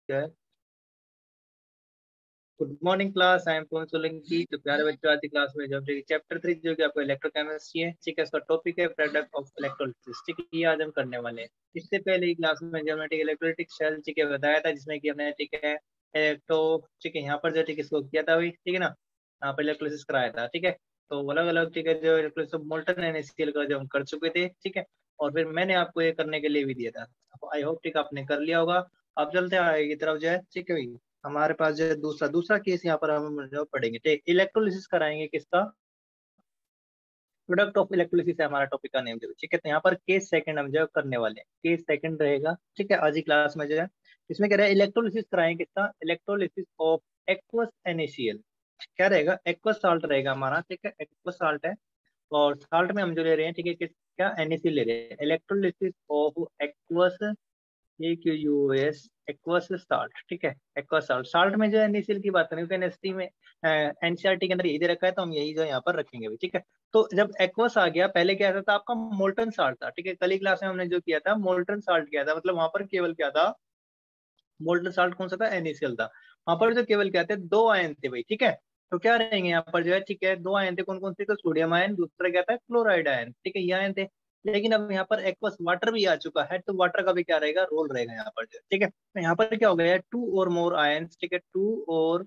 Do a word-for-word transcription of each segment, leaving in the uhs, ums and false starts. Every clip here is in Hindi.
क्या है। Good morning class, I am Pavan Solanki. तो प्यारे बच्चों, आज की क्लास में जो हम चैप्टर थ्री जो कि आपको इलेक्ट्रोकेमिस्ट्री है, ठीक है, इसका टॉपिक है प्रोडक्ट ऑफ इलेक्ट्रोलिसिस। ठीक है, ये आज हम करने वाले हैं। इससे पहले ही क्लास में जो हमने ठीक इलेक्ट्रोलिटिक सेल ठीक है बताया था, जिसमें कि हमने ठीक है इलेक्ट्रो ठीक है यहाँ पर जो ठीक इसको किया था वही, ठीक है ना, यहाँ पर इलेक्ट्रोलिसिस कराया था। ठीक है, तो अलग अलग ठीक है जो इलेक्ट्रोलिसिस मोल्टन एनएसीएल का जो हम कर चुके थे, ठीक है, और फिर मैंने आपको ये करने के लिए भी दिया था। आई होप ठीक आपने कर लिया होगा। अब चलते हैं आगे की तरफ जो है, ठीक है भाई। हमारे पास जो है दूसरा दूसरा केस यहाँ पर हम जो पढ़ेंगे, ठीक इलेक्ट्रोलिसिस कराएंगे किसका, प्रोडक्ट ऑफ इलेक्ट्रोलिसिस है हमारा टॉपिक का नेम जो, ठीक है। तो यहाँ पर केस सेकंड हम जो करने वाले हैं, केस सेकंड रहेगा, ठीक है, आज की क्लास में जो है इसमें क्या रहेगा, इलेक्ट्रोलिसिस कराएंगे किसका, इलेक्ट्रोलिसिस ऑफ एक्वस एनएसीएल। क्या रहेगा, एक्वस साल्ट रहेगा हमारा, ठीक है, एक्वस साल्ट है। और साल्ट में हम जो ले रहे हैं, ठीक है, किस क्या एनएसीएल ले रहे हैं, electrolysis of aqueous A Q U S aqueous salt, ठीक है, एक्वस साल्ट। साल्ट में जो है एनएसीएल की बात करें, क्योंकि एनएसटी में एनसीईआरटी के अंदर यही दे रखा है, तो हम यही जो यहाँ पर रखेंगे भी, ठीक है। तो जब एक्वस आ गया, पहले क्या था, था आपका मोल्टन साल्ट था, ठीक है। कल की क्लास में हमने जो किया था मोल्टन साल्ट किया था, मतलब वहां पर केवल क्या था, मोल्टन साल्ट कौन सा था, एनएसीएल था। वहां पर जो केवल क्या थे, दो आयन थे भाई, ठीक है। तो क्या रहेंगे यहाँ पर जो है, ठीक है, दो आयन थे, कौन कौन से, तो सोडियम आयन, दूसरा क्या था, क्लोराइड आयन, ठीक है, ये आयन थे। लेकिन अब यहाँ पर एक्वस वाटर भी आ चुका है, तो वाटर का भी क्या रहेगा, रोल रहेगा यहाँ पर जो, ठीक है। तो यहाँ पर क्या हो गया है, टू और मोर आयंस, ठीक है, टू और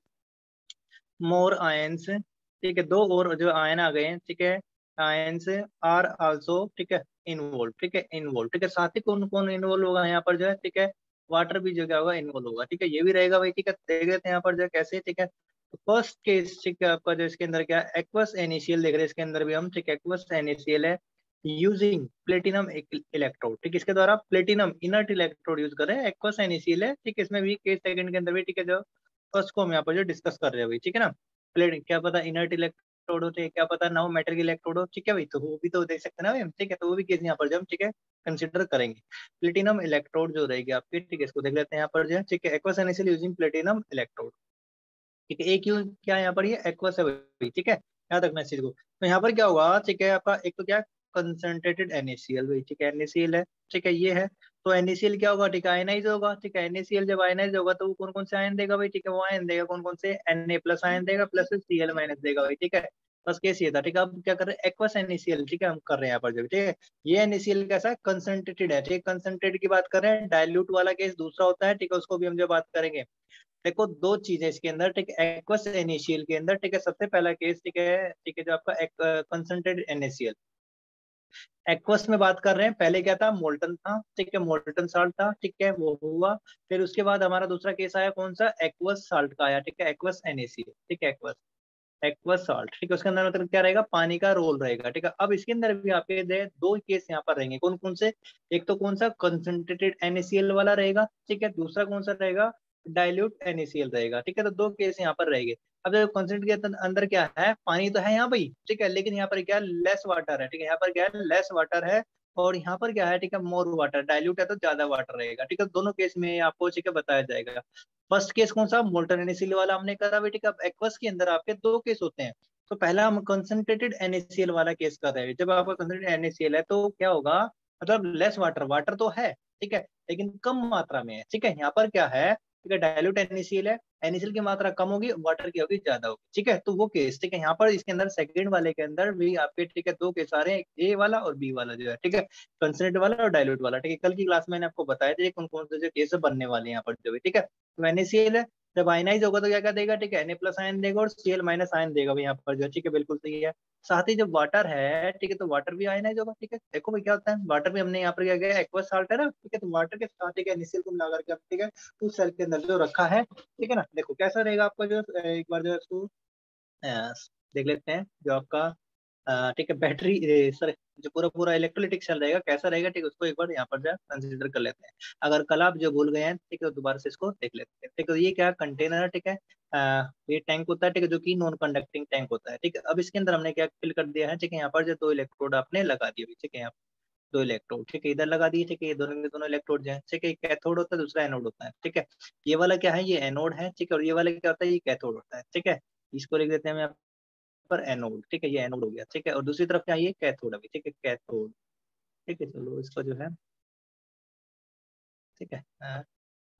मोर आयंस, ठीक है, दो और जो आयन आ गए हैं, ठीक है, आयंस आर आल्सो, ठीक है, इन्वॉल्व, ठीक है, इन्वॉल्व, ठीक है। साथ ही कौन कौन इन्वॉल्व होगा यहाँ पर जो है, ठीक है, वाटर भी जो क्या होगा, इन्वॉल्व होगा, ठीक है, ये भी रहेगा भाई, ठीक है। देख लेते हैं यहाँ पर जो है कैसे, ठीक है। तो फर्स्ट केस, ठीक है, आपका जो इसके अंदर क्या एक्वस एनिशियल देख रहे हैं, इसके अंदर भी हम, ठीक है, एक्वस एनिशियल है यूजिंग प्लेटिनम इलेक्ट्रोड, ठीक है, इसके द्वारा प्लेटिनम इनर्ट इलेक्ट्रोड यूज कर रहे हैं, एक्वस एनिशियल है, ठीक है। इसमें भी केस सेकंड के अंदर भी, ठीक है, जो फर्स्ट को हम यहाँ पर जो डिस्कस कर रहे हैं भाई, ठीक है ना। प्लेट क्या पता इनर्ट इलेक्ट्रोड हो, ठीक है, क्या पता ना हो मेटल की इलेक्ट्रोड हो, ठीक है भाई, तो वो भी तो देख सकते हैं ना भाई हम, ठीक है। तो वो भी केस यहाँ पर जो हम, ठीक है, कंसिडर करेंगे। प्लेटिनम इलेक्ट्रोड जो रहेगी आपकी, ठीक है, इसको देख लेते हैं यहाँ पर जो है, ठीक है, aqueous initial using platinum electrode, ठीक है। एक क्यों क्या यहाँ पर ये एक्वस है भाई, ठीक है, याद रखना इस चीज को। तो यहाँ पर क्या होगा, ठीक है, आपका एक तो क्या कंसंट्रेटेड एनएसीएल भाई, ठीक है, एनएसीएल है, ठीक है, ये है। तो एनएसीएल क्या होगा, ठीक है, आयनाइज होगा, ठीक है। एनएसीएल जब आयनाइज होगा तो वो कौन कौन से आयन देगा भाई, ठीक है, वो आयन देगा कौन कौन से, Na प्लस आयन देगा, प्लस सीएल माइनस देगा भाई, ठीक है। बस केस ये था, ठीक है। अब क्या कर रहे हैं, एक्वस एनएसीएल, ठीक है, हम कर रहे हैं यहाँ पर जब, ठीक है। ये एनएसीएल कैसा है, कंसंट्रेटेड है, ठीक है, कंसंट्रेटेड की बात कर रहे हैं। डाइल्यूट वाला केस दूसरा होता है, ठीक है, उसको भी हम जो बात करेंगे। देखो दो चीजें इसके अंदर, ठीक है, एक्वस एनिशियल के अंदर, ठीक है, सबसे पहला केस, ठीक है, ठीक है, जो आपका कंसंट्रेटेड एनएसीएल एक्वस में बात कर रहे हैं, पहले क्या था, मोल्टन था, ठीक है, मोल्टन साल्ट था, ठीक है, वो हुआ। फिर उसके बाद हमारा दूसरा केस आया कौन सा, एक्वस साल्ट का आया, ठीक है, एक्वस एनएसीएल, ठीक है, एक्वस एक्वस साल्ट, ठीक है। उसके अंदर मतलब क्या रहेगा, पानी का रोल रहेगा, ठीक है। अब इसके अंदर भी आपके दे दो केस यहाँ पर रहेंगे, कौन कौन से, एक तो कौन सा कंसंट्रेटेड एनएसीएल वाला रहेगा, ठीक है, दूसरा कौन सा रहेगा, डाइल्यूट एनएसीएल रहेगा, ठीक है। तो दो केस यहाँ पर रहेंगे। अब देखो कंसंट्रेट के अंदर क्या है, पानी तो है यहाँ भाई, ठीक है, लेकिन यहाँ पर क्या लेस वाटर है, ठीक है, यहाँ पर क्या है, लेस वाटर है। और यहाँ पर क्या है, ठीक है, मोर वाटर, डाइल्यूट है तो ज्यादा वाटर रहेगा, ठीक है। दोनों केस में आपको, ठीक है, बताया जाएगा। फर्स्ट केस कौन सा, मोल्टन एनएसीएल वाला हमने करा बेटे का। एक्वस के अंदर आपके दो केस होते हैं। तो पहला हम कंसंट्रेटेड एनएसीएल वाला केस कर रहे हैं। जब आपका कंसंट्रेटेड एनएसीएल है तो क्या होगा, मतलब लेस वाटर, वाटर तो है, ठीक है, लेकिन कम मात्रा में है, ठीक है। यहाँ पर क्या है, ठीक है, डाइल्यूट एनएसीएल है, एनएसीएल की मात्रा कम होगी, वाटर की होगी ज्यादा होगी, ठीक है। तो वो केस, ठीक है, यहाँ पर इसके अंदर सेकंड वाले के अंदर भी आपके, ठीक है, दो केस आ रहे हैं, ए वाला और बी वाला जो है, ठीक है, कंसंट्रेटेड वाला और डाइल्यूट वाला, ठीक है। कल की क्लास में मैंने आपको बताया था कौन कौन से जो केस बनने वाले हैं यहाँ पर जो भी, ठीक है। तो एनएसीएल है, जब आयनाइज होगा तो क्या क्या देगा, ठीक है, Na प्लस आयन देगा और Cl माइनस आयन देगा भाई यहाँ पर जो, ठीक है, बिल्कुल सही है। साथ ही जब वाटर है, ठीक है, तो वाटर भी आयनाइज होगा, ठीक है। देखो भाई क्या होता है, वाटर भी हमने यहाँ पर क्या किया, एक्वस साल्ट है ना, ठीक है, तो वाटर के साथ, ठीक है, एनएसीएल को मिला करके, ठीक है, उस सेल के अंदर जो रखा है, ठीक है ना। देखो कैसा रहेगा आपका जो, एक बार जो इसको अ, देख लेते हैं जो आपका अ, ठीक है, बैटरी सर, जो पूरा पूरा इलेक्ट्रोलिटिक सेल रहेगा कैसा रहेगा, ठीक है, उसको एक बार यहाँ पर जो कंसिडर कर लेते हैं। अगर कल आप जो भूल गए हैं, ठीक है, तो दोबारा से इसको देख लेते हैं, ठीक है। ये क्या कंटेनर है, ठीक है, अ, ये टैंक होता है, ठीक है, जो कि नॉन कंडक्टिंग टैंक होता है, ठीक है। अब इसके अंदर हमने क्या फिल कर दिया है, ठीक है, यहाँ पर जो दो इलेक्ट्रोड आपने लगा दिए, ठीक है, यहाँ दो इलेक्ट्रोड, ठीक है, इधर लगा दिए, ठीक है, ये दोनों के दोनों इलेक्ट्रोड जो है, ठीक है, एक कैथोड होता है, दूसरा एनोड होता है, ठीक है। ये वाला क्या है, ये एनोड है, ठीक है, और ये वाला क्या होता है, ये कैथोड होता है, ठीक है। इसको लिख देते हैं हम यहाँ पर एनोड, ठीक है, ये एनोड हो गया, ठीक है। और दूसरी तरफ क्या, ये कैथोड है, ठीक है, कैथोड, ठीक है। चलो इसको जो है, ठीक है,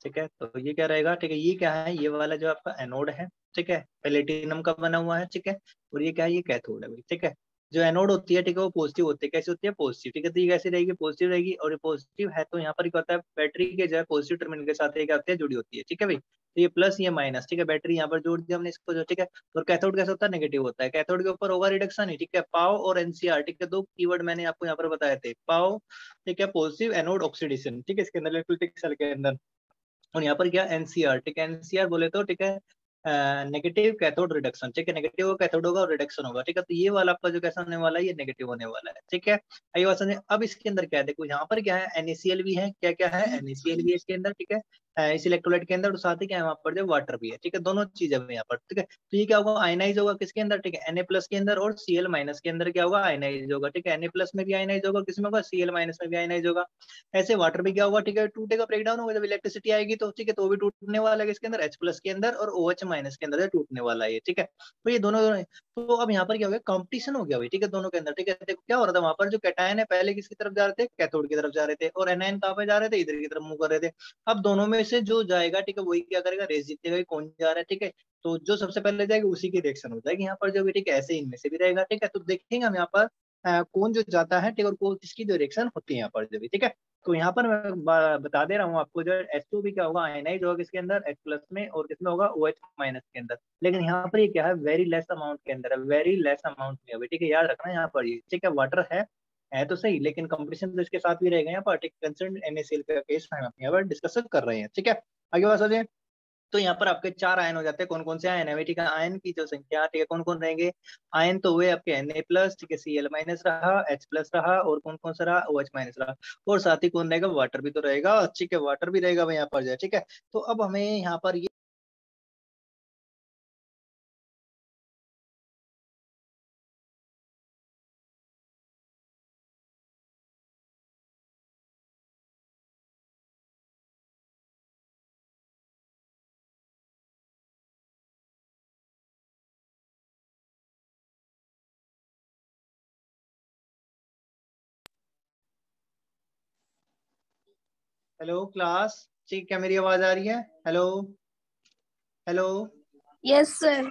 ठीक है, तो ये क्या रहेगा, ठीक है, ये क्या है, ये वाला जो आपका एनोड है, ठीक है, प्लेटिनम का बना हुआ है, ठीक है, और ये क्या है, ये कैथोड है भाई, ठीक है। जो एनोड होती है, ठीक है, वो पॉजिटिव होती है, कैसे होती है, पॉजिटिव, ठीक है, तो ये कैसे रहेगी, पॉजिटिव रहेगी, और ये पॉजिटिव है तो यहाँ पर क्या होता है, बैटरी के जो है पॉजिटिव टर्मिनल के साथ ये क्या होती है, जुड़ी होती है, ठीक है भाई। तो ये प्लस ये माइनस, ठीक है, बैटरी यहाँ पर जोड़ दिया हमने इसको जो, ठीक है। और कैथोड कैसा होता है, नेगेटिव होता है, कैथोड के ऊपर होगा रिडक्शन ही, ठीक है, पाओ और एनसीआर, ठीक है, दो कीवर्ड मैंने आपको यहाँ पर बताए थे, पाओ, ठीक है, पॉजिटिव एनोड ऑक्सीडेशन, ठीक है, इसके अंदर इलेक्ट्रोलिटिक सेल के अंदर। और यहाँ पर क्या एनसीआर, ठीक है, एनसीआर बोले तो ठीक है, नेगेटिव कैथोड रिडक्शन, ठीक है, नेगेटिव कैथोड होगा और रिडक्शन होगा, ठीक है, तो ये वाला आपका जो कैसा होने वाला है, ये नेगेटिव होने वाला है, ठीक है। आइए बात समझे, अब इसके अंदर क्या है, देखो यहाँ पर क्या है, एनएसीएल भी है, क्या क्या है, एनएसीएल भी है इसके अंदर, ठीक है, अ, इस इलेक्ट्रोलाइट के अंदर, और साथ ही क्या है वहाँ पर जो वाटर भी है, ठीक है, दोनों चीजें हैं यहाँ पर, ठीक है। तो ये क्या होगा, आयनाइज होगा किसके अंदर, ठीक है, Na प्लस के अंदर, और Cl माइनस के अंदर क्या होगा, आयनाइज होगा, ठीक है, Na प्लस में भी आयनाइज होगा, किसमें होगा, Cl माइनस में भी आयनाइज होगा। ऐसे वाटर भी क्या होगा, ठीक है, टूटेगा, ब्रेकडाउन होगा, जब इलेक्ट्रिसिटी आएगी तो, ठीक है, तो वो भी टूटने वाला है इसके अंदर, H प्लस के अंदर, और OH माइनस के अंदर टूटने वाला है, ठीक है। तो ये दोनों, तो अब यहाँ पर क्या हो गया, कंपटीशन हो गया भाई, ठीक है, दोनों के अंदर, ठीक है। देखो क्या हो रहा था वहां पर, जो कैटायन है पहले किसकी तरफ जा रहे थे, कैथोड की तरफ जा रहे थे, और एनायन कहाँ पे जा रहे थे, इधर की तरफ मूव कर रहे थे। अब दोनों में से जो जाएगा, ठीक है, वही क्या करेगा, रेस जीतेगा, कौन जा रहा है, ठीक है। तो जो सबसे पहले जाएगा उसी की रिएक्शन हो जाएगी यहाँ पर जो भी, ठीक है, ऐसे इनमें से भी रहेगा, ठीक है। तो देखेंगे हम यहाँ पर अ, कौन जो जाता है, ठीक है, और कौन किसकी जो रिएक्शन होती है यहाँ पर जो भी, ठीक है। तो यहाँ पर मैं ब- बता दे रहा हूँ आपको, जो एच टू भी क्या होगा, आयनाइज होगा किसके अंदर, H प्लस में, और किसमें होगा, OH माइनस के अंदर। लेकिन यहाँ पर ये क्या है, वेरी लेस अमाउंट के अंदर है, वेरी लेस अमाउंट में है, ठीक है, याद रखना यहाँ पर ये, ठीक है, वाटर है है तो सही, लेकिन कंपटीशन तो इसके साथ भी रहेगा यहाँ पर, ठीक, कंसर्न एनएसीएल का केस हम यहाँ पर डिस्कस कर रहे हैं, ठीक है। आगे बात समझे, तो यहाँ पर आपके चार आयन हो जाते हैं, कौन कौन से आयन है, ठीक है, आयन की जो संख्या, ठीक है, कौन कौन रहेंगे, आयन तो हुए आपके Na प्लस, ठीक है, Cl माइनस रहा, H प्लस रहा, और कौन कौन सा रहा, OH माइनस रहा, और साथ ही कौन रहेगा, वाटर भी तो रहेगा, ठीक है, वाटर भी रहेगा भाई यहाँ पर जो, ठीक है। तो अब हमें यहाँ पर ये, हेलो क्लास, ठीक, क्या मेरी आवाज आ रही है, हेलो, हेलो, यस सर।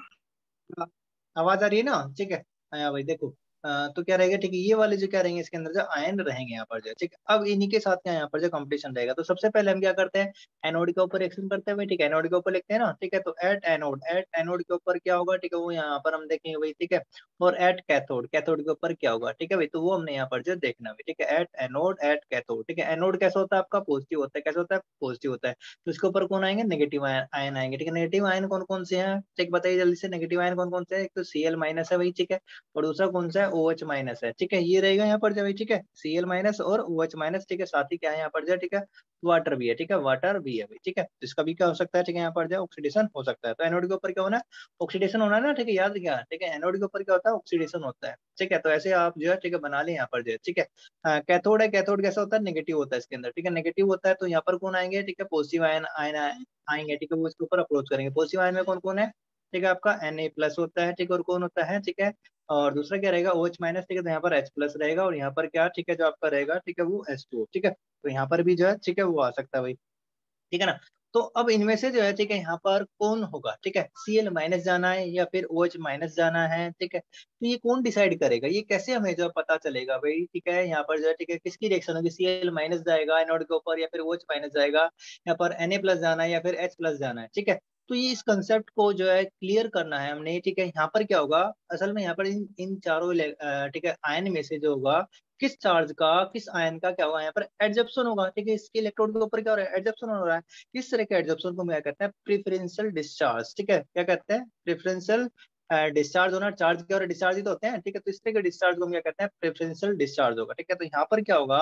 आवाज आ रही है ना, ठीक है। हाँ भाई देखो, अ, तो क्या रहेगा, ठीक है, ये वाले जो क्या रहेंगे इसके अंदर जो आयन रहेंगे यहाँ पर जो, ठीक है। अब इन्हीं के साथ क्या यहाँ पर जो कंपटीशन रहेगा, तो सबसे पहले हम क्या करते हैं, एनोड के ऊपर रिएक्शन करते हैं, ठीक है, एनोड के ऊपर लिखते हैं ना, ठीक है। तो एट एनोड, एट एनोड के ऊपर क्या होगा, ठीक है, वो यहाँ पर हम देखेंगे भाई, ठीक है। और एट कैथोड, कैथोड के ऊपर क्या होगा, ठीक है भाई, तो वो हमने यहाँ पर जो देखना है, ठीक है, एट एनोड, एट कैथोड, ठीक है। एनोड कैसा होता है आपका, पॉजिटिव होता है, कैसा होता है, पॉजिटिव होता है। तो इसके ऊपर कौन आएंगे, नेगेटिव आयन आएंगे, ठीक है। नेगेटिव आयन कौन कौन से हैं, ठीक, बताइए जल्दी से, नेगेटिव आयन कौन कौन से हैं, एक तो Cl माइनस है भाई, ठीक है, और दूसरा कौन सा है, OH माइनस है, ठीक है, ये रहेगा यहाँ पर जो भाई, ठीक है, Cl माइनस और OH माइनस, ठीक है, साथ ही क्या है यहाँ पर जो, ठीक है, वाटर भी है, ठीक है, वाटर भी है भाई, ठीक है। तो इसका भी क्या हो सकता है, ठीक है, यहाँ पर जो ऑक्सीडेशन हो सकता है। तो एनोड के ऊपर क्या होना है, ऑक्सीडेशन होना है ना, ठीक है, याद क्या, ठीक है, एनोड के ऊपर क्या होता है, ऑक्सीडेशन होता है, ठीक है। तो ऐसे आप जो है, ठीक है, बना लें यहाँ पर जो है, ठीक है। कैथोड है, कैथोड कैसा होता है, नेगेटिव होता है इसके अंदर, ठीक है, नेगेटिव होता है, तो यहाँ पर कौन आएंगे, ठीक है, पॉजिटिव आयन आयन आएंगे, ठीक है, वो इसके ऊपर अप्रोच करेंगे। पॉजिटिव आयन में कौन कौन है, ठीक है, आपका Na प्लस होता है, ठीक है, और कौन होता है, ठीक है, और दूसरा क्या रहेगा, OH माइनस, ठीक है, तो यहाँ पर H प्लस रहेगा, और यहाँ पर क्या, ठीक है, जो आपका रहेगा, ठीक है, वो H टू, ठीक है। तो यहाँ पर भी जो है, ठीक है, वो आ सकता है भाई, ठीक है ना। तो अब इनमें से जो है, ठीक है, यहाँ पर कौन होगा, ठीक है, Cl माइनस जाना है या फिर OH माइनस जाना है, ठीक है। तो ये कौन डिसाइड करेगा, ये कैसे हमें जो पता चलेगा भाई, ठीक है, यहाँ पर जो है, ठीक है, किसकी रिएक्शन होगी, Cl माइनस जाएगा एनोड के ऊपर या फिर OH माइनस जाएगा, यहाँ पर Na प्लस जाना है या फिर H प्लस जाना है, ठीक है। तो ये इस कंसेप्ट को जो है क्लियर करना है हमने, ठीक है। यहाँ पर क्या होगा, असल में यहाँ पर इन इन चारों इले- अ, ठीक है, आयन में से जो होगा, किस चार्ज का, किस आयन का क्या होगा, यहाँ पर एडजप्शन होगा, ठीक है, इसके इलेक्ट्रोड के ऊपर क्या हो रहा है, एडजप्शन हो रहा है। इस तरह के एडजप्शन को क्या कहते हैं, प्रेफरेंशियल डिस्चार्ज, ठीक है, क्या कहते हैं, प्रेफरेंशियल डिस्चार्ज होना, चार्ज क्या हो रहा है, डिस्चार्ज ही तो होते हैं, ठीक है। तो इस तरह के डिस्चार्ज को हम क्या कहते हैं, प्रेफरेंशियल डिस्चार्ज होगा, ठीक है। तो यहाँ पर क्या होगा,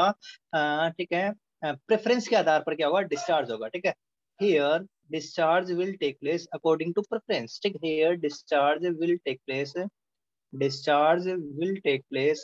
अ, ठीक है, प्रेफरेंस के आधार पर क्या होगा, डिस्चार्ज होगा, ठीक है। Here discharge will take place according to preference, ठीक, here discharge will take place, discharge will take place,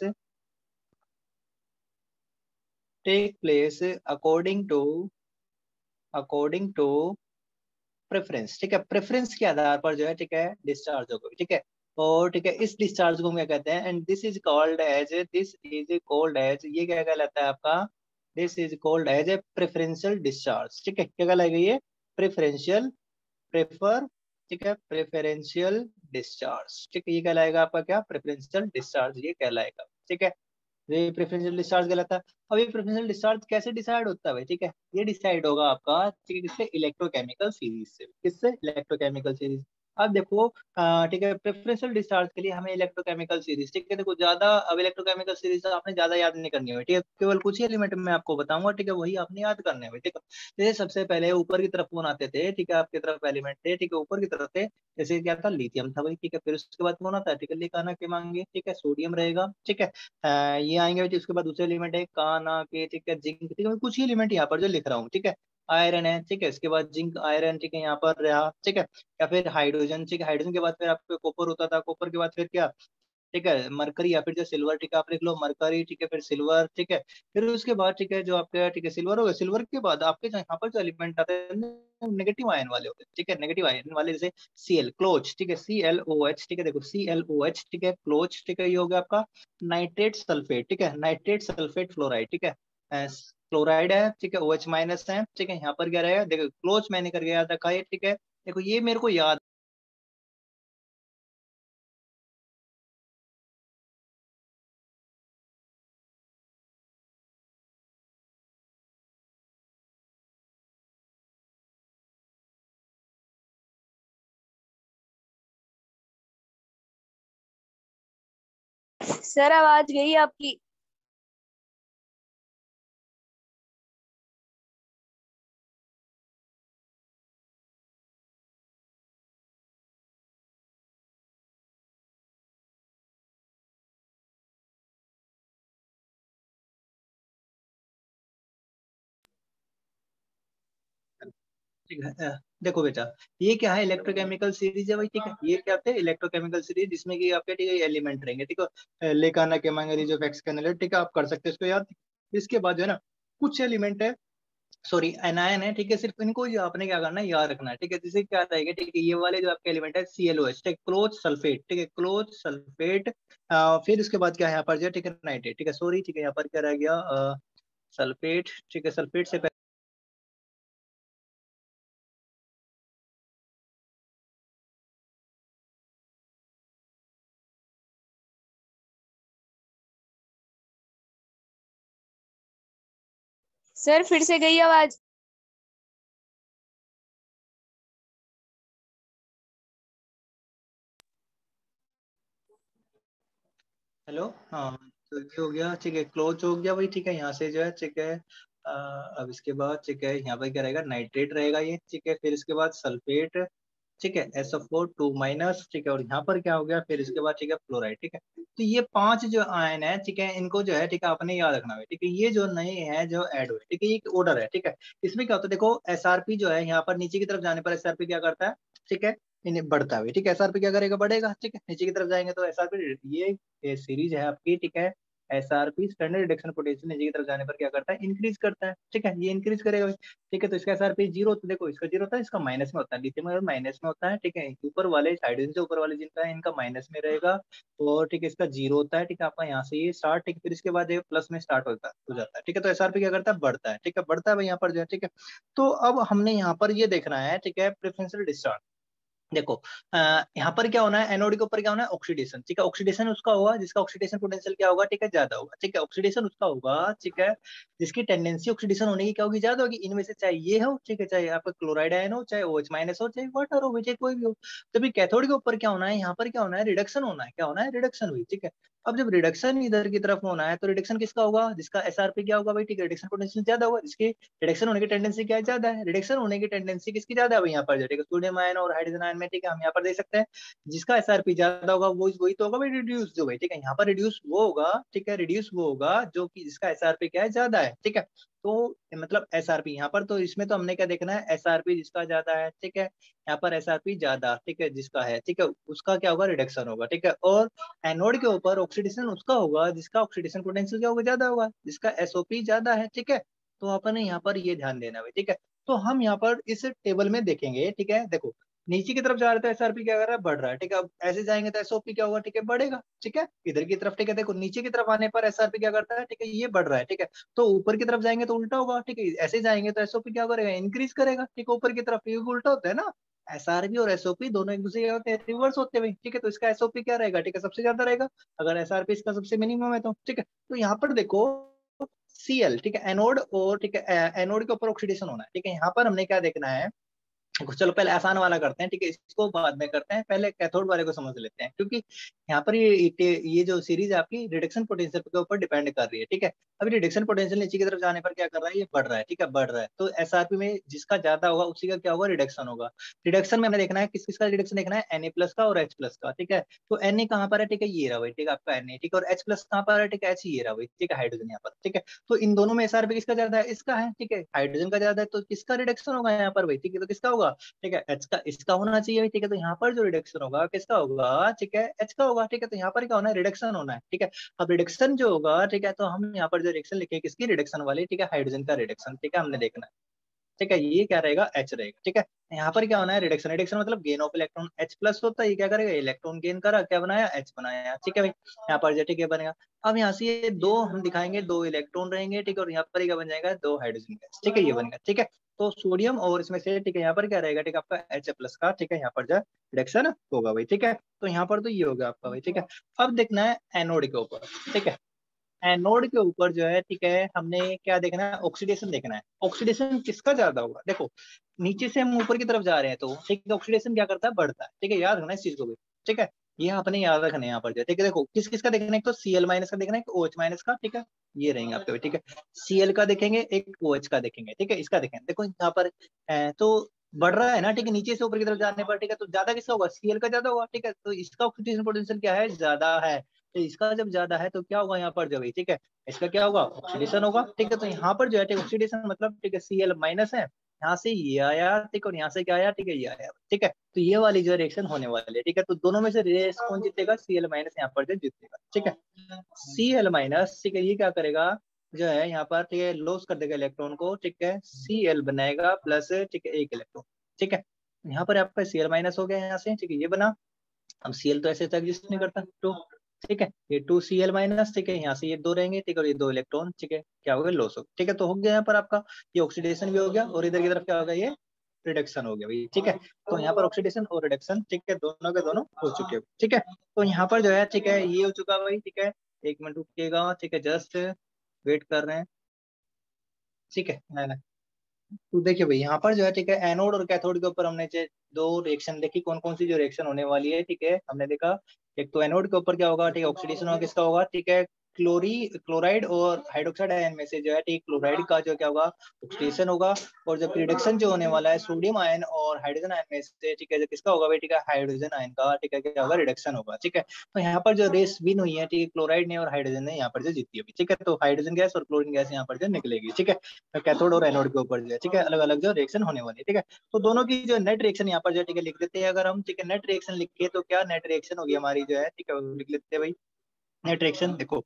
take place according to, according to preference, ठीक है, प्रेफरेंस के आधार पर जो है, ठीक है, डिस्चार्ज होगा, ठीक है। और ठीक है, इस डिस्चार्ज को हम क्या कहते हैं, and this is called as, this is called as, ये क्या कहलाता है आपका, this is called as a preferential discharge, ठीक है, क्या कहलाएगा ये, प्रेफरेंशियल प्रेफर, ठीक है, प्रेफरेंशियल डिस्चार्ज, ठीक है, ये कहलाएगा आपका क्या, प्रेफरेंशियल डिस्चार्ज ये कहलाएगा, ठीक है, ये प्रेफरेंशियल डिस्चार्ज कहलाता है। अब ये प्रेफरेंशियल डिस्चार्ज कैसे डिसाइड होता है भाई, ठीक है, ये डिसाइड होगा आपका, ठीक है, किससे, इलेक्ट्रोकेमिकल सीरीज से, किससे, इलेक्ट्रोकेमिकल सीरीज। अब देखो अ, ठीक है, प्रेफरेंशियल डिस्चार्ज के लिए हमें इलेक्ट्रोकेमिकल सीरीज, ठीक है, देखो ज्यादा, अब इलेक्ट्रोकेमिकल सीरीज आपने ज्यादा याद नहीं करनी है, ठीक है, केवल कुछ ही एलिमेंट में आपको बताऊंगा, ठीक है, वही आपने याद करने हैं, ठीक है। जैसे सबसे पहले ऊपर की तरफ कौन आते थे, ठीक है, आपकी तरफ एलिमेंट थे, ठीक है, ऊपर की तरफ थे, जैसे क्या था, लिथियम था भाई, ठीक है, फिर उसके बाद कौन आता है, ठीक है, लिखाना के मांगे, ठीक है, सोडियम रहेगा, ठीक है, अ, ये आएंगे, ठीक, उसके बाद दूसरे एलिमेंट है का ना के, ठीक है, जिंक, ठीक है, मैं कुछ ही एलिमेंट यहाँ पर जो लिख रहा हूँ, ठीक है, आयरन है, ठीक है, इसके बाद जिंक आयरन, ठीक है, यहाँ पर रहा, ठीक है, या फिर हाइड्रोजन, ठीक है, हाइड्रोजन के बाद फिर आपको कॉपर होता था, कॉपर के बाद फिर क्या, ठीक है, मरकरी या फिर जो सिल्वर, ठीक है, आप लिख लो मरकरी, ठीक है, फिर सिल्वर, ठीक है, फिर उसके बाद, ठीक है, जो आपके, ठीक है, सिल्वर हो गया, सिल्वर के बाद आपके जो यहाँ पर जो एलिमेंट आते हैं नेगेटिव आयन वाले होते हैं, ठीक है, नेगेटिव आयन वाले, जैसे सी एल क्लोच, ठीक है, सी एल ओ एच, ठीक है, देखो सी एल ओ एच, ठीक है, क्लोच, ठीक है, ये हो गया आपका नाइट्रेट सल्फेट, ठीक है, नाइट्रेट सल्फेट फ्लोराइड, ठीक है, क्लोराइड है, ठीक है, ओ एच माइनस है, ठीक है, यहाँ पर क्या रहेगा, देखो क्लोच मैंने करके याद रखा है, ठीक है, देखो ये मेरे को याद, सर आवाज गई आपकी। ठीक है, अ, देखो बेटा, ये क्या है, इलेक्ट्रोकेमिकल सीरीज है भाई, ठीक है, ये क्या होते हैं, इलेक्ट्रोकेमिकल सीरीज, जिसमें कि आपके, ठीक है, एलिमेंट रहेंगे, ठीक है, लेकाना के मांगे जो फैक्स कैनल, ठीक है, आप कर सकते हैं इसको याद। इसके बाद जो है ना, कुछ एलिमेंट है, सॉरी एनायन है, ठीक है, सिर्फ इनको जो आपने क्या करना है, याद रखना है, ठीक है, जिससे क्या रहेगा, ठीक है, ये वाले जो आपके एलिमेंट है सी एल ओ एच, ठीक है, क्लोज सल्फेट, ठीक है, क्लोज सल्फेट, फिर उसके बाद क्या है यहाँ पर जो है, ठीक है, नाइट्रेट, ठीक है, सॉरी, ठीक है, यहाँ पर क्या रह गया, सल्फेट, ठीक है, सल्फेट से सर फिर से गई आवाज। हेलो, हाँ, तो ये हो गया, ठीक है, क्लोज हो गया भाई, ठीक है, यहाँ से जो है, ठीक है, अ, अब इसके बाद, ठीक है, यहाँ पर क्या रहेगा, नाइट्रेट रहेगा ये, ठीक है, फिर इसके बाद सल्फेट, ठीक है, S O four two minus, ठीक है, और यहाँ पर क्या हो गया, फिर इसके बाद, ठीक है, फ्लोराइड, ठीक है, तो ये पांच जो आयन है, ठीक है, इनको जो है, ठीक है, आपने याद रखना है, ठीक है, ये जो नए हैं जो ऐड हुए, ठीक है, ये एक ऑर्डर है, ठीक है, इसमें क्या होता है, देखो एसआरपी जो है, यहाँ पर नीचे की तरफ जाने पर एसआरपी क्या करता है, ठीक है, इन्हें बढ़ता हुआ, ठीक है, एसआरपी क्या करेगा, बढ़ेगा, ठीक है, नीचे की तरफ जाएंगे तो एसआरपी, ये ये सीरीज है आपकी, ठीक है, एसआरपी स्टैंडर्ड रिडक्शन पोटेंशियल नीचे की तरफ जाने पर क्या करता है, इंक्रीज करता है, ठीक है, ये इंक्रीज करेगा, ठीक है, तो इसका एसआरपी जीरो, तो देखो इसका जीरो होता है, इसका माइनस में होता है, लिथियम अगर माइनस में होता है, ठीक है, ऊपर वाले हाइड्रोजन से ऊपर वाले जिनका है इनका माइनस में रहेगा, और ठीक है, इसका जीरो होता है, ठीक है, आपका यहाँ से ये स्टार्ट, ठीक है, फिर इसके बाद ये प्लस में स्टार्ट होता है, हो जाता है, ठीक है, तो एसआरपी क्या करता है, बढ़ता है, ठीक है, बढ़ता है भाई यहाँ पर जो है, ठीक है, तो अब हमने यहाँ पर ये देखना है, ठीक है, प्रेफरेंशियल डिस्चार्ज, देखो आ, यहाँ पर क्या होना है, एनोड के ऊपर क्या होना है, ऑक्सीडेशन, ठीक है, ऑक्सीडेशन उसका होगा जिसका ऑक्सीडेशन पोटेंशियल क्या होगा, ठीक है, ज्यादा होगा, ठीक है, ऑक्सीडेशन उसका होगा, ठीक है, जिसकी टेंडेंसी ऑक्सीडेशन होने की क्या होगी, ज्यादा होगी, इनमें से चाहे ये हो, ठीक है, चाहे आपका क्लोराइड आयन हो, चाहे ओ एच माइनस हो, चाहे वाटर हो, चाहे कोई भी हो, तभी कैथोड के ऊपर क्या होना है, यहाँ पर क्या होना है, रिडक्शन होना है, क्या होना है, रिडक्शन हुई, ठीक है, अब जब रिडक्शन इधर की तरफ होना है तो रिडक्शन किसका होगा, जिसका एसआरपी क्या होगा भाई, ठीक है, रिडक्शन पोटेंशियल ज्यादा होगा, जिसकी रिडक्शन होने की टेंडेंसी क्या है, ज्यादा है, रिडक्शन होने की टेंडेंसी किसकी ज्यादा है भाई, यहाँ पर जो, ठीक है, सोडियम आयन और हाइड्रोजन आयन में, ठीक है, हम यहाँ पर देख सकते हैं, जिसका एसआरपी ज्यादा होगा वो वही तो होगा भाई, रिड्यूस जो भाई, ठीक है, यहाँ पर रिड्यूस वो होगा, ठीक है, रिड्यूस वो होगा जो कि जिसका एसआरपी क्या है, ज्यादा है, ठीक है, तो मतलब एसआरपी यहाँ पर, तो इसमें तो हमने क्या देखना है, एसआरपी जिसका ज्यादा है, ठीक है, यहाँ पर एसआरपी ज्यादा, ठीक है, जिसका है, ठीक है, उसका क्या होगा, रिडक्शन होगा, ठीक है, और एनोड के ऊपर ऑक्सीडेशन उसका होगा जिसका ऑक्सीडेशन पोटेंशियल क्या होगा, ज्यादा होगा, जिसका एसओपी ज्यादा है, ठीक है, तो अपने यहाँ पर ये ध्यान देना है, ठीक है, तो हम यहाँ पर इस टेबल में देखेंगे, ठीक है, देखो नीचे की तरफ जा रहे तो एसआरपी क्या कर रहा है, बढ़ रहा है, ठीक है। अब ऐसे जाएंगे तो एसओपी क्या होगा, ठीक है, बढ़ेगा, ठीक है। इधर की तरफ, ठीक है, देखो नीचे की तरफ आने पर एसआरपी क्या करता है, ठीक है, ये बढ़ रहा है, ठीक है। तो ऊपर की तरफ जाएंगे तो उल्टा होगा, ठीक है। ऐसे जाएंगे तो एसओपी क्या करेगा, इंक्रीज करेगा, ठीक है, ऊपर की तरफ। ये उल्टा होता है ना, एसआरपी और एसओपी दोनों एक दूसरे के होते हैं, रिवर्स होते हुए, ठीक है। तो इसका एसओपी क्या रहेगा, ठीक है, सबसे ज्यादा रहेगा, अगर एसआरपी इसका सबसे मिनिमम है तो, ठीक है। तो यहाँ पर देखो सीएल, ठीक है, एनोड और, ठीक है, एनोड के ऊपर ऑक्सीडेशन होना है, ठीक है। यहाँ पर हमने क्या देखना है, चलो पहले आसान वाला करते हैं, ठीक है, इसको बाद में करते हैं, पहले कैथोड वाले को समझ लेते हैं, क्योंकि यहाँ पर ये ये जो सीरीज है आपकी रिडक्शन पोटेंशियल के ऊपर डिपेंड कर रही है, ठीक है। अभी रिडक्शन पोटेंशियल नीचे की तरफ जाने पर क्या कर रहा है, ये बढ़ रहा है, ठीक है, बढ़ रहा है। तो एसआरपी में जिसका ज्यादा होगा उसी का क्या होगा, रिडक्शन होगा। रिडक्शन में हमें देखना है किस किस का रिडक्शन देखना है, Na प्लस का और H प्लस का, ठीक है। तो Na कहाँ पर है, ठीक है, ये रहा भाई, ठीक है, आपका Na, ठीक है, और H प्लस कहाँ पर है, ठीक है, H ये रहा भाई, ठीक है, हाइड्रोजन यहाँ पर, ठीक है। तो इन दोनों में एसआरपी किसका ज्यादा है, इसका है, ठीक है, हाइड्रोजन का ज्यादा है, तो किसका रिडक्शन होगा यहाँ पर भाई, ठीक है, तो किसका होगा, ठीक है, एच का, इसका होना चाहिए, ठीक है। तो यहाँ पर जो रिडक्शन होगा किसका होगा, ठीक है, एच का होगा, ठीक है। तो यहाँ पर क्या होना है, रिडक्शन होना है, ठीक है। अब रिडक्शन जो होगा, ठीक है, तो हम यहाँ पर जो रिडक्शन लिखे किसकी, रिडक्शन वाली, ठीक है, हाइड्रोजन का रिडक्शन, ठीक है, हमने देखना है, ठीक है। ये क्या रहेगा, एच रहेगा, ठीक है। यहाँ पर क्या होना है, रिडक्शन, रिडक्शन मतलब gain of electron, H plus होता है, ये क्या करेगा, इलेक्ट्रॉन गेन करा, क्या बनाया, एच बनाया, ठीक है भाई। यहाँ पर ठीक है बनेगा। अब यहाँ से ये दो हम दिखाएंगे, दो इलेक्ट्रॉन रहेंगे, ठीक है, और यहाँ पर क्या बन जाएगा, दो हाइड्रोजन गैस, ठीक है, ये बनेगा, ठीक है। तो सोडियम और इसमें से, ठीक है, यहाँ पर क्या रहेगा, ठीक है, आपका एच प्लस का, ठीक है, यहाँ पर जो रिडक्शन होगा भाई, ठीक है। तो यहाँ पर तो ये होगा आपका भाई, ठीक है। अब देखना है एनोड के ऊपर, ठीक है, एनोड के ऊपर जो है, ठीक है, हमने क्या देखना है, ऑक्सीडेशन देखना है। ऑक्सीडेशन किसका ज्यादा होगा, देखो नीचे से हम ऊपर की तरफ जा रहे हैं तो, ठीक है, ऑक्सीडेशन क्या करता है, बढ़ता है, ठीक है, याद रखना इस चीज को भी, ठीक है। ये आपने याद रखना है यहाँ पर जो, ठीक है। देखो किस किस का देखना है, एक तो सीएल माइनस का देखना है, एक ओएच माइनस का, ठीक है, ये रहेंगे आपके, ठीक है। सीएल का देखेंगे, एक ओएच का देखेंगे, ठीक है, इसका देखेंगे, देखो यहाँ पर ए, तो बढ़ रहा है ना, ठीक है, नीचे से ऊपर की तरफ जाने पर, ठीक है, तो ज्यादा किसका होगा, सीएल का ज्यादा होगा, ठीक है। तो इसका ऑक्सीडेशन पोटेंशियल क्या है, ज्यादा है। तो इसका जब ज्यादा है तो क्या होगा यहाँ पर जो है, ठीक है, इसका क्या होगा, ऑक्सीडेशन होगा, ठीक है। तो यहाँ पर जो है ऑक्सीडेशन मतलब, ठीक है, सीएल माइनस है, यहाँ से ये आया, ठीक है, और यहाँ से क्या आया, ठीक है, ये आया, ठीक है। तो ये वाली जो रिएक्शन होने वाली है, ठीक है। तो दोनों में से रेस कौन जीतेगा, सीएल माइनस यहाँ पर जो जीतेगा, ठीक है। सीएल माइनस, ठीक है, ये क्या करेगा जो है यहाँ पर, ठीक है, लॉस कर देगा इलेक्ट्रॉन को, ठीक है, सीएल बनाएगा प्लस, ठीक है, एक इलेक्ट्रॉन, ठीक है। यहाँ पर आपका सीएल माइनस हो गया यहाँ से, ठीक है, ये बना। अब सीएल तो ऐसे एग्जिस्ट नहीं करता, तो ठीक है, ये टू सी एल माइनस, ठीक है, यहाँ से ये दो रहेंगे, ठीक है, और ये दो इलेक्ट्रॉन, ठीक है, क्या हो गया, लॉस हो गया, ठीक है। तो हो गया यहाँ पर आपका ये ऑक्सीडेशन भी हो गया, और इधर की तरफ क्या हो गया, ये रिडक्शन हो गया भाई, ठीक है। तो यहाँ पर ऑक्सीडेशन और रिडक्शन, ठीक है, दोनों के दोनों हो चुके हैं, ठीक है। तो यहाँ पर जो है, ठीक है, ये हो चुका भाई, ठीक है। एक मिनट रुकिएगा, ठीक है, जस्ट वेट कर रहे हैं, ठीक है ना। तो देखिए भाई यहाँ पर जो है, ठीक है, एनोड और कैथोड के ऊपर हमने जो दो रिएक्शन देखी, कौन कौन सी जो रिएक्शन होने वाली है, ठीक है, हमने देखा। एक तो एनोड के ऊपर क्या होगा, ठीक है, ऑक्सीडेशन होगा, किसका होगा, ठीक है, क्लोरी क्लोराइड और हाइड्रोक्साइड आयन में से जो है, ठीक, क्लोराइड का जो क्या होगा, ऑक्सीडेशन होगा। और जब रिडक्शन जो होने वाला है सोडियम आयन और हाइड्रोजन आयन में से, ठीक है, जो किसका होगा भाई, ठीक है, हाइड्रोजन आयन का, ठीक है, क्या होगा, रिडक्शन होगा, ठीक है। तो यहाँ पर जो रेस विन हुई है, ठीक है, क्लोराइड ने और हाइड्रोजन ने यहाँ पर जो जीती है, ठीक है। तो हाइड्रोजन गैस और क्लोरीन गैस यहाँ पर जो निकलेगी, ठीक है, कैथोड और एनोड के ऊपर जो है, ठीक है, अलग अलग जो रिएक्शन होने वाली है, ठीक है। तो दोनों की जो नेट रिएक्शन यहाँ पर जो, ठीक है, लिख देते हैं अगर हम, ठीक है, नेट रिएक्शन लिखे तो क्या नेट रिएक्शन होगी हमारी जो है, ठीक है, लिख लेते हैं भाई। नेट रिएक्शन देखो,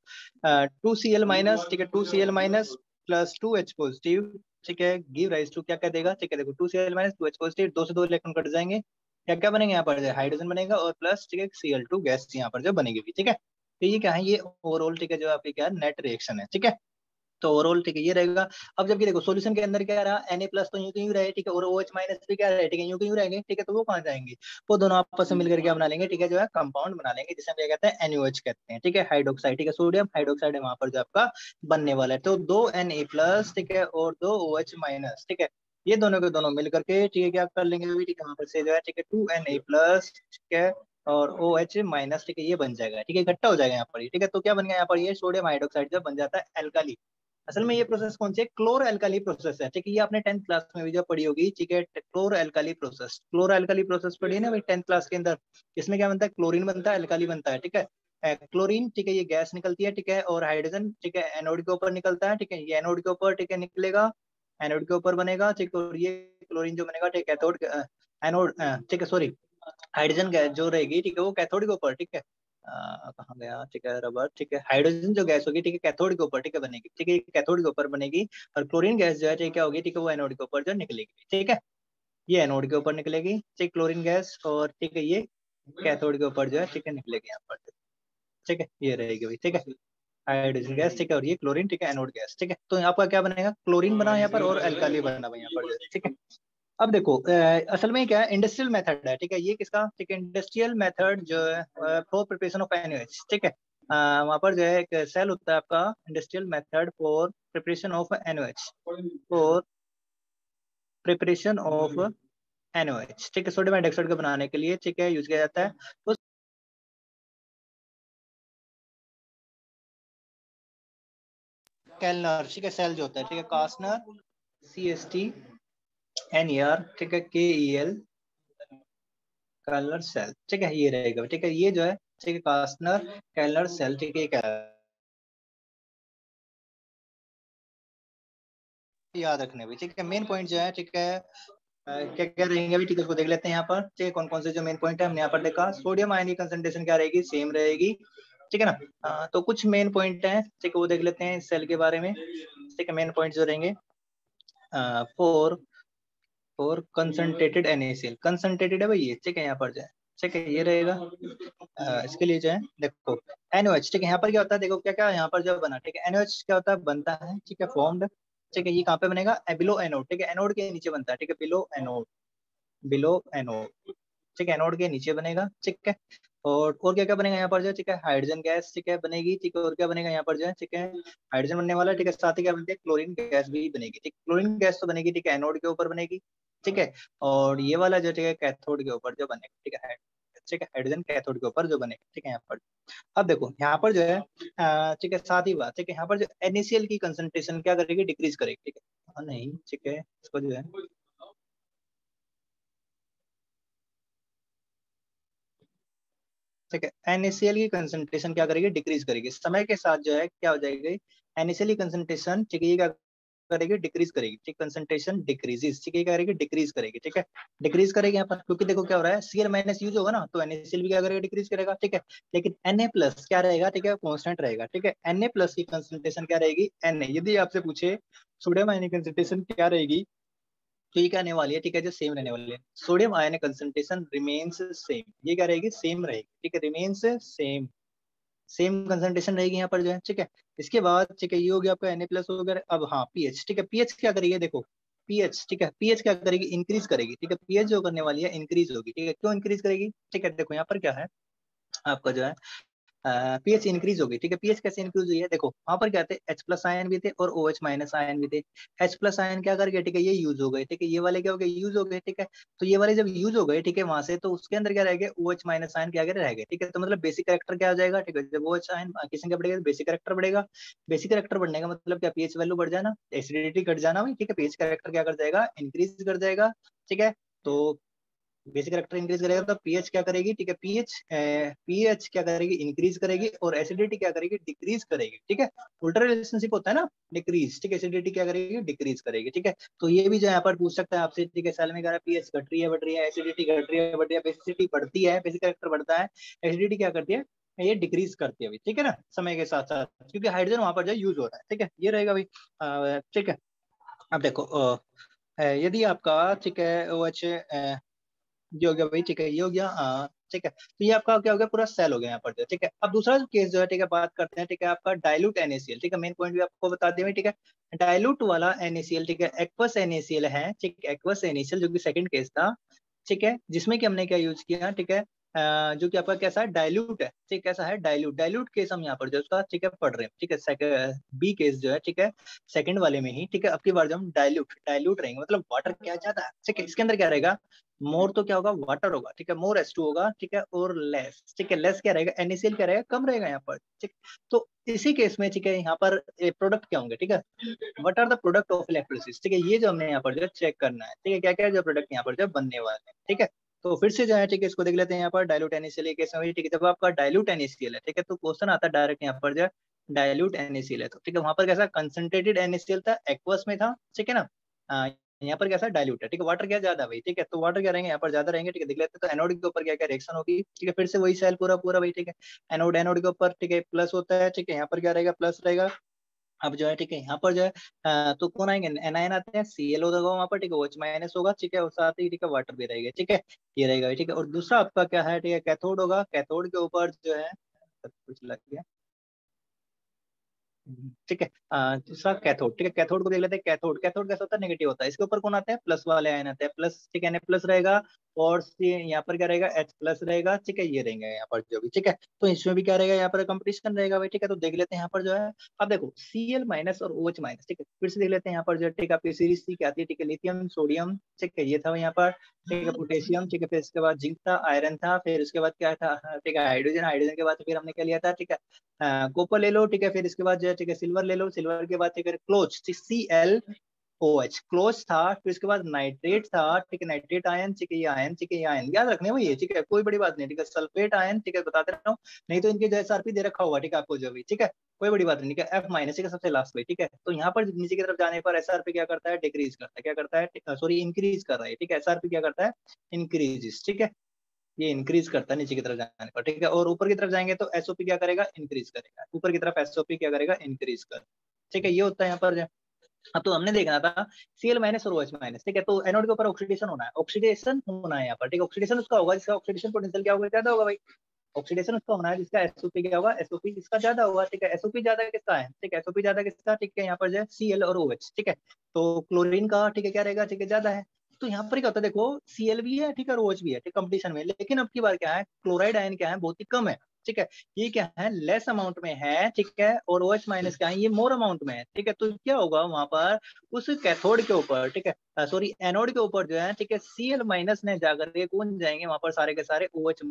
टू सी एल माइनस, ठीक है, two C L minus plus two H positive, ठीक है, गिव राइज टू क्या क्या देगा, ठीक है, देखो two C L minus two H positive, दो से दो इलेक्ट्रॉन कट जाएंगे, क्या क्या बनेंगे यहाँ पर, हाइड्रोजन बनेगा और प्लस, ठीक है, सी एल टू गैस यहाँ पर जो बनेगी, ठीक है। तो ये क्या है, ये ओवरऑल, ठीक है, जो आपकी क्या नेट रिएक्शन है, ठीक है। तो ओवरऑल, ठीक है, ये रहेगा। अब जबकि देखो सॉल्यूशन के अंदर क्या रहा, Na प्लस तो यूं क्यों रहे, ठीक है, और OH माइनस भी क्या रहे, ठीक है, यूं क्यों रहेंगे, ठीक है। तो वो कहाँ जाएंगे, वो दोनों आपस में मिलकर क्या बना लेंगे, ठीक है, जो है कंपाउंड बना लेंगे, जिसे हम क्या कहते हैं, NaOH कहते हैं, ठीक है, हाइड्रोक्साइड, ठीक है, सोडियम हाइड्रोक्साइड है वहां पर जो आपका बनने वाला है। तो दो Na प्लस, ठीक है, और दो OH माइनस, ठीक है, ये दोनों के दोनों मिल करके, ठीक है, क्या कर लेंगे अभी, ठीक है, वहां पर से जो है, ठीक है, टू Na प्लस, ठीक है, और OH माइनस, ठीक है, ये बन जाएगा, ठीक है, इकट्ठा हो जाएगा यहाँ पर, ठीक है। तो क्या बन गया यहाँ पर, ये सोडियम हाइड्रोक्साइड जब बन जाता है एल्काली। असल में ये प्रोसेस कौन सी है, क्लोर एल्काली प्रोसेस है, ठीक है, ये आपने टेंथ क्लास में भी जो पढ़ी होगी, ठीक है, chlor alkali process, chlor alkali process पढ़ी है ना भाई टेंथ क्लास के अंदर। इसमें क्या बनता है, क्लोरीन बनता है, एल्काली बनता है, ठीक है, क्लोरीन, ठीक है, ये गैस निकलती है, ठीक है, और हाइड्रोजन, ठीक है, एनोड के ऊपर निकलता है, ठीक है, ये एनोड के ऊपर, ठीक है, निकलेगा, एनोड के ऊपर बनेगा, ठीक है, और ये क्लोरीन जो बनेगा, ठीक है, कैथोड, एनोड, ठीक है, सॉरी, हाइड्रोजन गैस जो रहेगी, ठीक है, वो कैथोड के ऊपर, ठीक है, कहाँ गया, ठीक है, रबर, ठीक है, हाइड्रोजन जो गैस होगी, ठीक है, कैथोड के ऊपर, ठीक है, बनेगी, ठीक है, कैथोड के ऊपर बनेगी, और क्लोरीन गैस जो है, ठीक है, होगी, ठीक है, वो एनोड के ऊपर जो निकलेगी, ठीक है। ये एनोड के ऊपर निकलेगी, ठीक, क्लोरीन गैस, और ठीक है ये कैथोड के ऊपर जो है ठीक है निकलेगी यहाँ पर, ठीक है, ये रहेगी भाई, ठीक है, हाइड्रोजन गैस, ठीक है, और ये क्लोरीन, ठीक है, एनोड गैस, ठीक है। तो आपका क्या बनेगा, क्लोरीन बना यहाँ पर और एल्काली बना भाई यहाँ पर, ठीक है। अब देखो अ, असल में क्या है, इंडस्ट्रियल मेथड है, ठीक है, ये किसका, ठीक है, इंडस्ट्रियल मेथड जो है फॉर प्रिपरेशन ऑफ एनओएच, ठीक है, वहां पर जो है एक सेल होता है आपका, industrial method for preparation of NaOH, for preparation of NaOH, ठीक है, सोडियम हाइड्रोक्साइड को बनाने के लिए, ठीक है, यूज किया जाता है। तो कैलनर, ठीक है, सेल जो होता है, ठीक है, Castner, C S T N E R, ठीक है, के ई एल, कैलनर सेल, ठीक है, ये रहेगा, ठीक है, ये जो है, ठीक है, कास्नर कैलनर सेल, ठीक है, क्या याद रखने भी, ठीक है, मेन पॉइंट जो है, ठीक है, क्या क्या रहेंगे अभी, ठीक है, उसको देख लेते हैं यहाँ पर, ठीक है, कौन कौन से जो मेन पॉइंट है हमने यहाँ पर देखा, सोडियम आयन की कंसंट्रेशन क्या रहेगी, सेम रहेगी, ठीक है ना। आ, तो कुछ मेन पॉइंट है, ठीक है, वो देख लेते हैं इस सेल के बारे में, ठीक है, मेन पॉइंट जो रहेंगे, for for concentrated NaCl, concentrated है भाई ये, ठीक है, यहाँ पर जो है, ठीक है, ये रहेगा। आ, इसके लिए जो है देखो एनओएच, ठीक है, यहाँ पर क्या होता है, देखो क्या क्या यहाँ पर जो बना, ठीक है, एनओएच क्या होता है, बनता है, ठीक है, फॉर्म्ड, ठीक है, ये कहाँ पे बनेगा, बिलो एनोड, ठीक है, एनोड के नीचे बनता है, ठीक है, बिलो एनोड, बिलो एनोड, ठीक है, एनोड के नीचे बनेगा, ठीक है। और और क्या क्या बनेगा यहाँ पर जो, ठीक है, हाइड्रोजन गैस, ठीक है, बनेगी, ठीक है, और क्या बनेगा यहाँ पर जो है, ठीक है, हाइड्रोजन बनने वाला, ठीक है, साथ ही क्या बनती है, क्लोरीन गैस भी बनेगी, ठीक, क्लोरीन गैस तो बनेगी, ठीक है, एनोड के ऊपर बनेगी, ठीक है, और ये वाला जो, ठीक है, कैथोड के ऊपर जो बनेगा, ठीक है, ठीक है, हाइड्रोजन कैथोड के ऊपर जो बनेगा, ठीक है, यहाँ पर। अब देखो यहाँ पर जो है, ठीक है, साथ ही बात, ठीक है, यहाँ पर जो एनएसीएल की कंसंट्रेशन क्या करेगी, डिक्रीज करेगी, ठीक है, नहीं, ठीक है, इसको जो है, ठीक है, एनएसीएल की कंसंट्रेशन क्या करेगी, डिक्रीज करेगी, समय के साथ जो है क्या हो जाएगी, एनएसीएल की कंसंट्रेशन, ठीक है, ये क्या करेगी, डिक्रीज करेगी, ठीक, कंसंट्रेशन डिक्रीजेस, ठीक है, क्या करेगी, डिक्रीज करेगी, ठीक है, डिक्रीज करेगी यहाँ पर, क्योंकि देखो क्या हो रहा है, सीएल माइनस यूज होगा ना, तो एनएसीएल भी क्या करेगा, डिक्रीज करेगा, ठीक है, लेकिन Na प्लस क्या रहेगा, ठीक है, कांस्टेंट रहेगा, ठीक है, Na प्लस की कंसंट्रेशन क्या रहेगी, Na, यदि आपसे पूछे सोडियम आयन की कंसंट्रेशन क्या रहेगी, तो ये क्या आने वाली है, ठीक है, जो सेम रहने वाली है, sodium ion concentration remains same, ये क्या रहेगी, सेम रहेगी, ठीक है, रिमेन्स सेम, सेम कंसंट्रेशन रहेगी यहाँ पर जो है, ठीक है। इसके बाद ठीक है, ये हो गया आपका Na प्लस हो गया। अब हाँ पीएच, ठीक है, पीएच क्या करेगी, देखो पीएच, ठीक है, पीएच क्या करेगी, इंक्रीज करेगी, ठीक है, पीएच जो करने वाली है इंक्रीज होगी, ठीक है, क्यों इंक्रीज करेगी, ठीक है, देखो यहाँ पर क्या है आपका जो है, पीएच इंक्रीज होगी, ठीक है, पीएच कैसे इंक्रीज हुई है, देखो वहां पर क्या थे, H प्लस आयन भी थे और OH माइनस आयन भी थे, H प्लस आयन क्या कर गए, ठीक है, ये यूज हो गए, ठीक है, ये वाले क्या हो गए, यूज हो गए, ठीक है, तो ये वाले जब यूज हो गए, ठीक है, वहां से तो उसके अंदर क्या रह गए, OH माइनस आयन क्या रह गए, ठीक है, तो मतलब बेसिक कैरेक्टर क्या हो जाएगा, ठीक है, जब OH आयन की संख्या बढ़ेगा बेसिक कैरेक्टर बढ़ेगा, बेसिक कैरेक्टर बढ़ने का मतलब क्या, पीएच वैल्यू बढ़ जाना, एसिडिटी घट जाना भाई, ठीक है, पीएच कैरेक्टर क्या कर जाएगा, इंक्रीज कर जाएगा, ठीक है। तो बेसिक कैरेक्टर इंक्रीज करेगा तो पीएच क्या करेगी, ठीक है, पीएच पीएच क्या करेगी, इंक्रीज करेगी, और एसिडिटी क्या करेगी, डिक्रीज करेगी, ठीक है, उल्टा रिलेशनशिप होता है ना, डिक्रीज, ठीक है, एसिडिटी क्या करेगी, डिक्रीज करेगी, ठीक है। तो ये भी जो यहाँ पर पूछ सकता है आपसे, ठीक है, सेल में कह रहा है पीएच घट रही है, बढ़ रही है, एसिडिटी घट रही है, बढ़ रही है, बेसिसिटी बढ़ती है, बेसिक कैरेक्टर बढ़ता है, एसिडिटी क्या करती है, ये डिक्रीज करती है, ठीक है ना, समय के साथ साथ, क्योंकि हाइड्रोजन वहां पर जो यूज हो रहा है, ठीक है, ये रहेगा भाई, ठीक है। अब देखो यदि आपका, ठीक है, ओ एच ये हो गया भाई, ठीक है, ये हो गया, हाँ ठीक है, तो ये आपका क्या हो गया, पूरा सेल हो गया यहाँ पर जो, ठीक है। अब दूसरा जो केस जो है, ठीक है, बात करते हैं, ठीक है, आपका डाइल्यूट एनएसीएल, ठीक है, मेन पॉइंट भी आपको बता दिया, ठीक है, डाइल्यूट वाला एनएसीएल, ठीक है, एक्वस एनएसीएल है, ठीक है, एक्वस एनएसीएल जो कि सेकंड केस था, ठीक है, जिसमें कि हमने क्या यूज किया, ठीक है, अ, जो कि आपका कैसा है, डाइल्यूट है, ठीक, कैसा है, डाइल्यूट, डाइल्यूट केस हम यहाँ पर जो उसका, ठीक है, पढ़ रहे हैं, ठीक है, बी केस जो है, ठीक है, सेकंड वाले में ही, ठीक है, अब की बार जो हम डाइल्यूट डाइल्यूट रहेंगे, मतलब वाटर क्या ज्यादा है, ठीक है, इसके अंदर क्या रहेगा, मोर तो क्या होगा, वाटर होगा, ठीक है, मोर एच टू होगा, ठीक है, और लेस, ठीक है, लेस क्या रहेगा, एनएसीएल क्या रहेगा, कम रहेगा यहाँ पर, ठीक। तो इसी केस में, ठीक है, यहाँ पर प्रोडक्ट क्या होंगे, ठीक है, what are the product of electrolysis, ठीक है, ये जो हमने यहाँ पर जो चेक करना है, ठीक है, क्या क्या जो प्रोडक्ट यहाँ पर जो बनने वाले हैं, ठीक है। तो फिर से जो है, ठीक है, इसको देख लेते हैं यहाँ पर, डाइल्यूट एनएसीएल केस में, ठीक है, जब आपका डाइल्यूट एनएसीएल है, ठीक है, तो क्वेश्चन आता है डायरेक्ट यहाँ पर जो है, डाइल्यूट एनएसीएल है, तो ठीक है, वहां पर कैसा कंसंट्रेटेड एनएसीएल था, एक्वस में था, ठीक है ना, यहाँ पर कैसा डाइल्यूट है, ठीक है, वाटर क्या ज्यादा भाई, ठीक है, तो वाटर क्या रहेंगे यहाँ पर ज्यादा रहेंगे, ठीक है, देख लेते हैं, तो एनोड के ऊपर क्या क्या रिएक्शन होगी, ठीक है, फिर से वही सेल पूरा पूरा भाई, ठीक है, एनोड एनोड के ऊपर, ठीक है, प्लस होता है, ठीक है, यहाँ पर क्या रहेगा, प्लस रहेगा, अब जो है ठीक है यहाँ पर जो है अ, तो कौन आएंगे, एनायन आते हैं, सी एल होगा वहां पर ठीक है, ओ एच माइनस होगा ठीक है, और साथ ही ठीक है वाटर भी रहेगा ठीक है, ये रहेगा ठीक है। और दूसरा आपका क्या है ठीक है, कैथोड होगा, कैथोड के ऊपर जो है कुछ लग गया ठीक है। अ, दूसरा कैथोड ठीक है, कैथोड को देख लेते हैं। कैथोड कैथोड कैसा होता है, नेगेटिव होता है, इसके ऊपर कौन आते हैं, प्लस वाले आयन आते हैं, प्लस ठीक है, प्लस रहेगा। और यहाँ पर क्या रहेगा, एच प्लस रहेगा ठीक है, ये रहेंगे यहाँ पर जो भी ठीक है। तो इसमें भी क्या रहेगा, यहाँ पर कंपटीशन रहेगा भाई ठीक है। तो देख लेते हैं यहाँ पर जो है, अब देखो सी एल माइनस और ओ एच माइनस ठीक है, फिर से देख लेते हैं यहाँ पर जो ठीक है, आपकी सीरीज सी क्या आती है ठीक है, लिथियम सोडियम ठीक है, ये था यहाँ पर ठीक है, पोटेशियम ठीक है, फिर इसके बाद जिंक था, आयरन था, फिर उसके बाद क्या था ठीक है, हाइड्रोजन, हाइड्रोजन के बाद फिर हमने क्या लिया था ठीक है, कॉपर ले लो ठीक है, फिर इसके बाद जो है ठीक है, सिल्वर ले लो, सिल्वर के बाद ठीक है, close C L O H close था, फिर इसके बाद नाइट्रेट था ठीक है, नाइट्रेट आयन ठीक है, ये आयन ठीक है, ये आयन याद रखने वो ये ठीक है, कोई बड़ी बात नहीं ठीक है, सल्फेट आयन ठीक है, बताते रहा हूँ, नहीं तो इनके जो एसआरपी दे रखा होगा ठीक है आपको जो भी ठीक है, कोई बड़ी बात नहीं ठीक है। एफ माइनस ठीक है, सबसे लास्ट में ठीक है। तो यहाँ पर नीचे की तरफ जाने पर एसआरपी क्या करता है, डिक्रीज करता है, क्या करता है सॉरी इंक्रीज कर रहा है ठीक है, एसआरपी क्या करता है, इंक्रीज ठीक है, ये इंक्रीज करता है नीचे की तरफ जाने पर ठीक है। और ऊपर की तरफ जाएंगे तो एसओपी क्या करेगा, इंक्रीज करेगा, ऊपर की तरफ एसओपी क्या करेगा, इंक्रीज कर ठीक है, ये होता है यहाँ पर। अब तो हमने देखना था सीएल माइनस और ओएच माइनस ठीक है, तो एनोड के ऊपर ऑक्सीडेशन होना है, ऑक्सीडेशन होना है यहाँ पर ठीक है, ऑक्सीडेशन उसका होगा जिसका ऑक्सीडेशन पोटेंशियल क्या होगा, ज्यादा होगा भाई, ऑक्सीडेशन उसका होना है जिसका एसओपी क्या होगा, एसओपी इसका ज्यादा होगा ठीक है। एसओपी ज्यादा किसका है ठीक है, एसओपी ज्यादा किसका ठीक है, यहाँ पर जो है सीएल और ओएच ठीक है, तो क्लोरीन का ठीक है क्या रहेगा ठीक है, ज्यादा है। तो यहाँ पर क्या होता है, देखो सीएल भी है ठीक है, और ओएच भी है ठीक कंपटीशन में, लेकिन अब की बार क्या है, क्लोराइड आयन क्या है, बहुत ही कम है ठीक है, ये क्या है लेस अमाउंट में है ठीक है, और OH माइनस क्या है, ये मोर अमाउंट में है ठीक है। तो क्या होगा वहां पर उस कैथोड के ऊपर ठीक है, सॉरी एनोड के ऊपर जो है ठीक है, सीएल माइनस ने जाकर के कौन जाएंगे वहां पर, सारे के सारे OH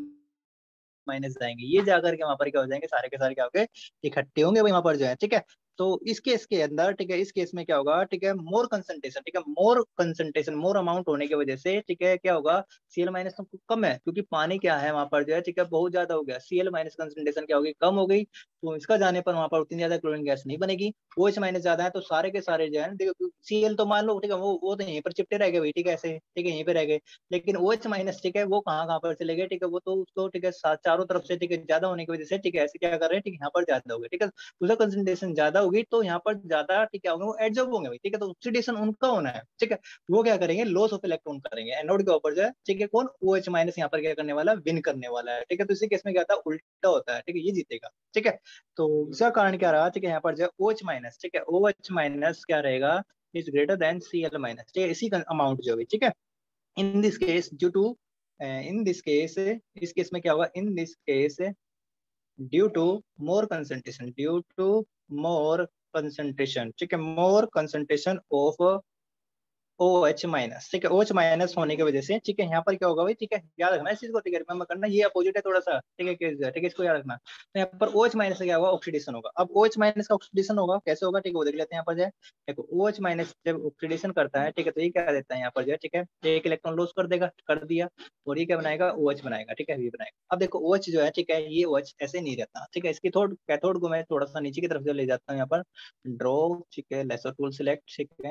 माइनस जाएंगे, ये जाकर के वहां पर क्या हो जाएंगे, सारे के सारे क्या होंगे, इकट्ठे होंगे वहां पर जो है ठीक है। तो इस केस के अंदर ठीक है, इस केस में क्या होगा ठीक है, मोर कंसंट्रेशन ठीक है, मोर कंसंट्रेशन मोर अमाउंट होने की वजह से ठीक है क्या होगा, सीएल माइनस तो कम है क्योंकि पानी क्या है वहां पर जो है ठीक है, बहुत ज्यादा हो गया, सीएल माइनस कंसंट्रेशन क्या होगी, कम हो गई, तो इसका जाने पर वहां पर उतनी ज्यादा क्लोरीन गैस नहीं बनेगी। ओ एच माइनस ज्यादा है तो सारे के सारे जो है देखो, सीएल तो मान लो ठीक है, वो वो तो यहीं पर चिपटे रह गए भाई ठीक है, ऐसे ठीक है, यहीं पे रह गए, लेकिन ओ एच माइनस ठीक है, वो कहाँ कहाँ पर चले गए ठीक है, वो तो उसको ठीक है चारों तरफ से ठीक है ज्यादा होने की वजह से ठीक है, ऐसे क्या कर रहे हैं ठीक है, यहाँ पर ज्यादा हो गए ठीक है, उसका कंसंट्रेशन ज्यादा होगी तो यहाँ पर ज्यादा ठीक है होंगे, वो एडजॉर्ब होंगे भाई ठीक है, तो ऑक्सीडेशन उनका होना है ठीक है, वो क्या करेंगे, लॉस ऑफ इलेक्ट्रॉन करेंगे एनोड के ऊपर जो है ठीक है, कौन ओ एच माइनस यहाँ पर क्या करने वाला, विन करने वाला है ठीक है। तो इसी केस में क्या होता है, उल्टा होता है ठीक है, ये जीतेगा ठीक है। तो इसका कारण क्या रहा ठीक है, यहाँ पर जो है ओ एच माइनस ठीक है, ओ एच माइनस क्या रहेगा, is greater than C L minus ठीक है, इसी अमाउंट जो भी ठीक है। In this case due to in this case इस केस में क्या होगा, in this case due to more concentration due to more concentration ठीक है, more concentration of O H minus ठीक है, ओ एच माइनस होने की वजह से ठीक है, यहाँ पर क्या होगा भाई ठीक है, याद रखना इस चीज को ठीक है, रिमेंबर करना, ये अपोजिट है थोड़ा सा ठीक है, ठीक है इसको याद रखना। तो यहाँ पर ओ एच माइनस से क्या होगा, ऑक्सीडेशन होगा। अब ओ एच माइनस का ऑक्सीडेशन होगा कैसे होगा ठीक है, वो देख लेते हैं यहाँ पर जो है, देखो ओ एच माइनस जब ऑक्सीडेशन करता है ठीक है, तो ये क्या देता है यहाँ पर जो है ठीक है, एक इलेक्ट्रॉन लॉस कर देगा, कर दिया, और ये क्या बनाएगा, ओ एच बनाएगा ठीक है, ये बनाएगा। अब देखो ओ एच जो है ठीक है, ये ओ एच ऐसे नहीं रहता ठीक है, इसकी थोड़ कैथोड को मैं थोड़ा सा नीचे की तरफ से ले जाता हूँ यहाँ पर, ड्रॉ ठीक है, लेसर टूल सिलेक्ट ठीक है,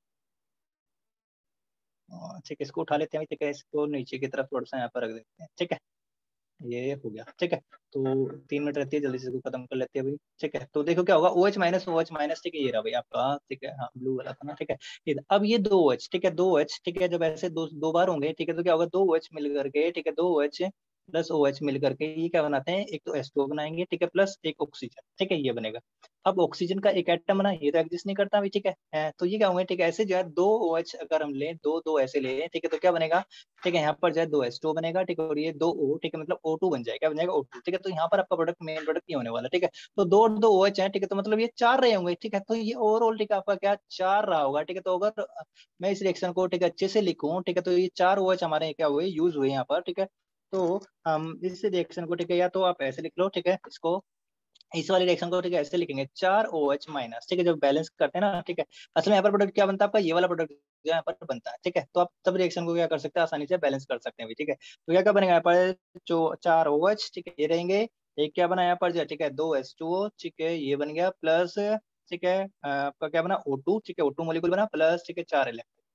ठीक है, इसको उठा लेते हैं ठीक है, इसको नीचे की तरफ थोड़ा सा यहाँ पर रख देते हैं ठीक है, ये हो गया ठीक है। तो तीन मिनट रहती है, जल्दी से इसको खत्म कर लेते हैं भाई ठीक है। तो देखो क्या होगा, O H minus O H minus ठीक है, ये रहा भाई आपका ठीक है, हाँ ब्लू वाला था ना ठीक है, ये अब ये दो ओ एच ठीक है, दो ओ एच ठीक है, जब ऐसे दो दो बार होंगे ठीक है, तो क्या होगा, दो ओ एच मिल करके ठीक है, दो O H plus O H मिल करके ये क्या बनाते हैं, एक तो एच टू बनाएंगे ठीक है, प्लस एक ऑक्सीजन ठीक है, ये बनेगा। अब ऑक्सीजन का एक एटम बना, ये तो एग्जिस्ट नहीं करता अभी ठीक है, है तो ये क्या होंगे ठीक है, ऐसे जो है दो ओ एच अगर हम लें, दो दो ऐसे ले ठीक है, तो क्या बनेगा ठीक है, यहाँ पर जो है दो एच टू बनेगा ठीक है, और ये दो ओ ठीक है, मतलब ओ टू बन जाएगा, क्या बन जाएगा ओ टू ठीक है। तो यहाँ पर आपका प्रोडक्ट मेन प्रोडक्ट नहीं होने वाला ठीक है, तो दो और दो ओ एच है ठीक है, तो मतलब ये चार रहे होंगे ठीक है, तो ये ओवरऑल ठीक है आपका क्या चार रहा होगा ठीक है। तो अगर मैं इस रिएक्शन को ठीक है अच्छे से लिखूं ठीक है, तो ये चार ओ एच हमारे क्या हुए, यूज हुए यहाँ पर ठीक है। तो हम इस रिएक्शन को ठीक है, या तो आप ऐसे लिख लो ठीक है, इसको इस वाले रिएक्शन को ठीक है ऐसे लिखेंगे, चार ओ एच माइनस ठीक है, जब बैलेंस करते हैं ना ठीक है, असल में यहाँ पर प्रोडक्ट क्या बनता है आपका, ये वाला प्रोडक्ट जो यहाँ पर बनता है ठीक है। तो आप सब रिएक्शन को क्या कर सकते हैं, आसानी से बैलेंस कर सकते हैं भी ठीक है। तो क्या क्या बनेगा यहाँ पर, जो चार ओ एच ठीक है ये रहेंगे, एक क्या बना यहाँ पर जो ठीक है, दो एच टू ओ ठीक है, ये बन गया, प्लस ठीक है अ, आपका क्या बना ओ टू ठीक है, ओ टू मोलिकुल बना, प्लस ठीक है चार इलेक्ट्रॉन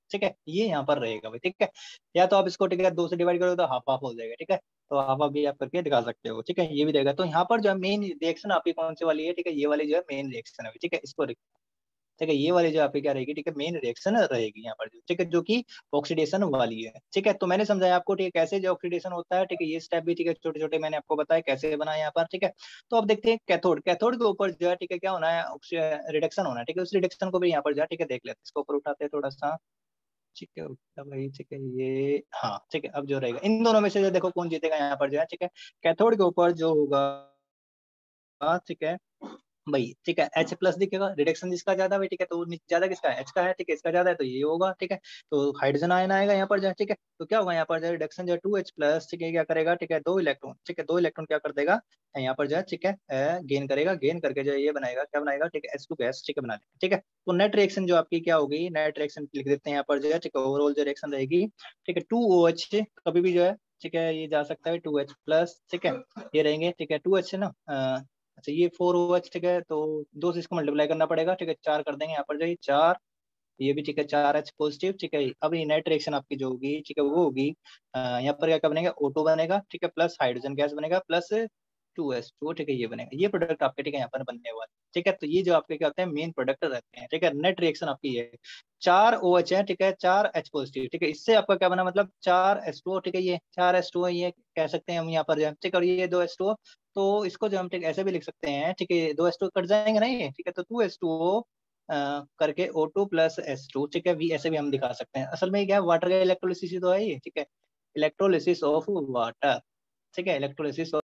ठीक है, ये यहाँ पर रहेगा भाई, ठीक है। या तो आप इसको ठीक है दो से डिवाइड करोगे तो हाफ हाफ हो जाएगा, ठीक है, तो हाफ हाफ भी आप करके दिखा सकते हो, ठीक है, ये भी रहेगा। तो यहाँ पर जो है मेन रिएक्शन आपकी कौन सी वाली है, ठीक है, ये वाली जो है मेन रिएक्शन है, ठीक है, इसको, ठीक है, ये वाली जो आपकी क्या रहेगी, ठीक है, मेन रिएक्शन रहेगी यहाँ पर, ठीक है, जो कि ऑक्सीडेशन वाली है, ठीक है। तो मैंने समझाया आपको, ठीक है, कैसे जो ऑक्सीडेशन होता है, ठीक है, ये स्टेप भी, ठीक है, छोटे छोटे मैंने आपको बताया कैसे बनाया यहाँ पर, ठीक है। तो अब देखते हैं कैथोड, कैथोड के ऊपर जो है, ठीक है, क्या होना है, रिडक्शन होना है, ठीक है, उस रिडक्शन को भी यहाँ पर जो है, ठीक है, देख लेते हैं, इसको ऊपर उठाते हैं थोड़ा सा, ठीक है, उठा भाई, ठीक है, ये हाँ, ठीक है। अब जो रहेगा इन दोनों में से जो देखो कौन जीतेगा यहाँ पर जो है, ठीक है, कैथोड के ऊपर जो होगा, ठीक है भाई, ठीक है, H प्लस दिखेगा, रिडक्शन जिसका ज्यादा भाई, ठीक है, तो ज्यादा किसका है, H का है, ठीक है, इसका ज्यादा है तो ये होगा, ठीक है, तो हाइड्रोजन आयन आएगा यहाँ पर जो है, ठीक है, तो क्या होगा यहाँ पर जो रिडक्शन जो है टू एच प्लस, ठीक है, क्या करेगा, ठीक है, दो इलेक्ट्रॉन, ठीक है, दो इलेक्ट्रॉन क्या कर देगा यहाँ पर जो है, ठीक है, गेन करेगा, गेन करके जो है ये बनाएगा, क्या बनाएगा, ठीक है, एच टू गैस, ठीक है, बना देगा, ठीक है। तो नेट रिएक्शन जो आपकी क्या होगी, नेट रिएक्शन लिख देते हैं यहाँ पर जो है, ठीक है, ओवरऑल जो रिएक्शन रहेगी, ठीक है, टू ओ एच कभी भी जो है, ठीक है, ये जा सकता है टू एच प्लस, ठीक है, ये रहेंगे, ठीक है, टू एच है ना, अच्छा ये फोर ओ एच, ठीक है, तो दो से इसको मल्टीप्लाई करना पड़ेगा, ठीक है, चार कर देंगे यहाँ पर जाइए, चार, ये भी ठीक है, चार एच पॉजिटिव, ठीक है। अब ये नेट रिएक्शन आपकी जो होगी, ठीक है, वो होगी यहाँ पर क्या क्या बनेगा, ओ टू बनेगा, ठीक है, प्लस हाइड्रोजन गैस बनेगा, प्लस टू एस टू, ठीक है, ये बनेगा, ये प्रोडक्ट आपके, ठीक है, यहाँ पर बनने वाला, ठीक है। तो ये जो आपके क्या होते हैं मेन प्रोडक्ट रहते हैं, ठीक है। नेट रिएक्शन आपकी ये चार ओ एच है, ठीक है, चार एच पॉजिटिव, ठीक है, इससे आपका क्या बना, मतलब चार एच टू, ठीक है, ये चार एच टू ये कह सकते हैं हम यहाँ पर जो है, ठीक है, और ये दो एच टू, तो इसको जो हम ठीक ऐसे भी लिख सकते हैं, ठीक है, दो एच टू कट जाएंगे ना ये, ठीक है, तो टू एच टू करके O two plus S two, ठीक है, भी ऐसे भी हम दिखा सकते हैं। असल में क्या है, वाटर का इलेक्ट्रोलिसिस तो है ये, ठीक है, इलेक्ट्रोलिसिस ऑफ वाटर, ठीक है, इलेक्ट्रोलिसिस